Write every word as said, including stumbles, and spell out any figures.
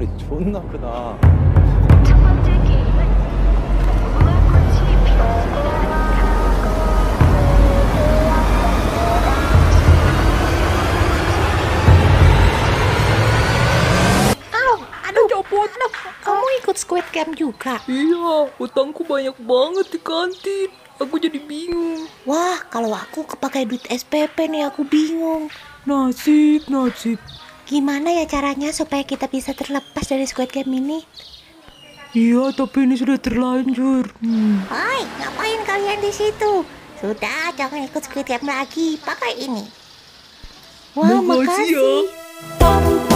덩어리 존나 크다. 첫 번째 게임은 무궁화꽃이 피었습니다. Aduh, copot. Kamu ikut Squid Game juga? Iya, utangku banyak banget di kantin. Aku jadi bingung. Wah, kalau aku kepakai duit S P P nih, aku bingung. Nasib, nasib. Gimana ya caranya supaya kita bisa terlepas dari Squid Game ini? Iya, tapi ini sudah terlanjur. Hmm. Hai, ngapain kalian di situ? Sudah, jangan ikut Squid Game lagi. Pakai ini. Wah, Makasih ya. makasih.